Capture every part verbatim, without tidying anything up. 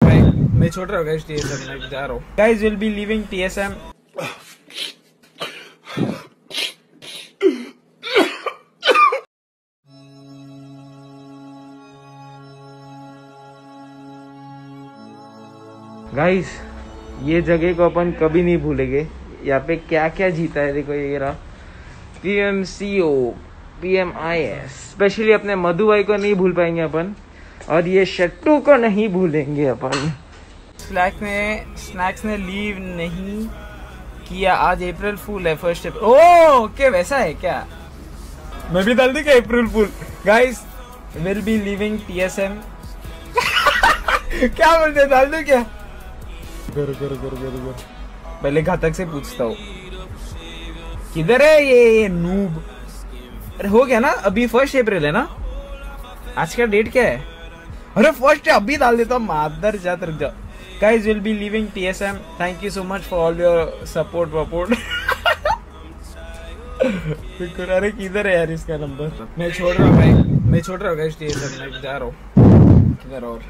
भाई, मैं छोड़ रहा हूँ गाइस टीएसएम, मैं जा रहा हूँ guys, will be leaving TSM. Guys ये जगह को अपन कभी नहीं भूलेंगे। यहाँ पे क्या क्या जीता है देखो, ये रहा पीएमसीओ, पीएमआईएस, स्पेशली अपने मधु भाई को नहीं भूल पाएंगे अपन, और ये शट्टू को नहीं भूलेंगे अपन। स्नैक्स ने स्नैक्स ने लीव नहीं किया, आज अप्रैल फूल है, फर्स्ट अप्रैल। ओह ओके, वैसा है क्या? मैं भी डाल दी क्या April fool? Guys will be leaving TSM. क्या बोलते, डाल दो क्या? करो करो करो करो करो, पहले घातक से पूछता हूँ किधर है ये ये नूब। अरे हो गया ना, अभी फर्स्ट अप्रैल है ना, आज का डेट क्या है? अरे फर्स्ट है, अभी डाल देता हूँ, मादर जात, रुक जाओ। Guys will be leaving TSM, thank you so much for all your support वपोर्ट। अरे किधर है यार इसका नंबर? मैं छोड़ रहा हूँ भाई, मैं छोड़ रहा हूँ गाइस टीएसएम, मैं जा रहा हूँ किधर और।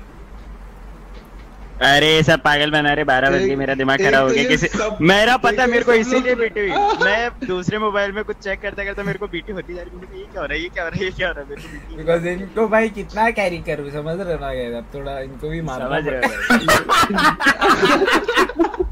अरे सब पागल बना रहे, बारह बज गए, मेरा दिमाग खराब हो गया। किसी मेरा पता मेरे को इसीलिए बीटी हुई। मैं दूसरे मोबाइल में कुछ चेक करता करता मेरे को बीटी होती जा रही। ये क्या हो रहा है, ये क्या हो रहा है, ये क्या हो रहा है, मेरे को बीटी। बिकॉज़ इनको भाई कितना कैरी करूं, समझ रहे हो ना, अब थोड़ा इनको भी मारना समझ रहे हो।